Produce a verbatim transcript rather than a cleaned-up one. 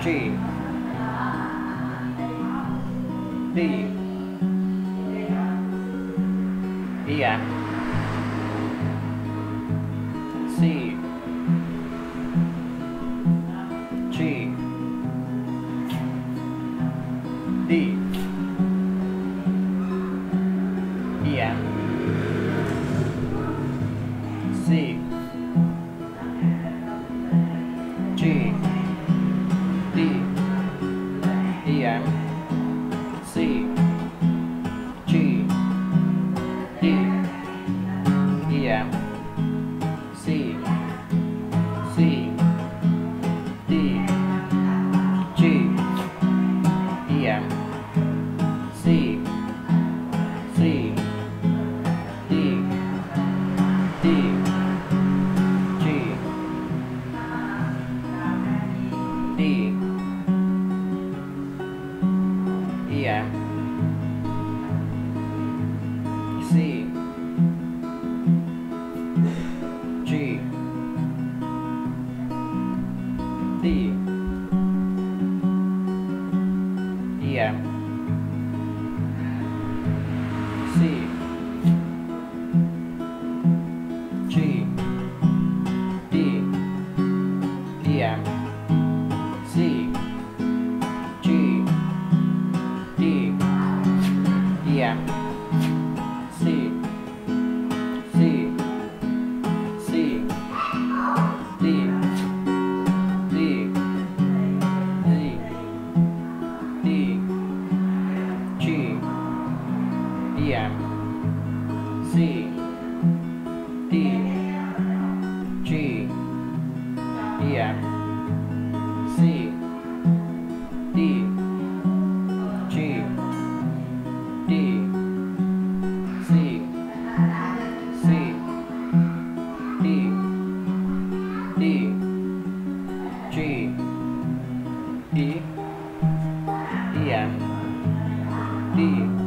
G, D, E, F, C, G, D, E, F, C, G, D, E, F, C, G, D, E, F, C, C, D, G, E, F, C, C, D, D, G, D, E, F, C, G, D, E, F, C, G, D, E, F, C, G, D, E, F, C, C, C, D, D, D, D, G, E, F, C, D, G, E, F, C, D, G, D, C, C, D, D, G, D, E, F, D,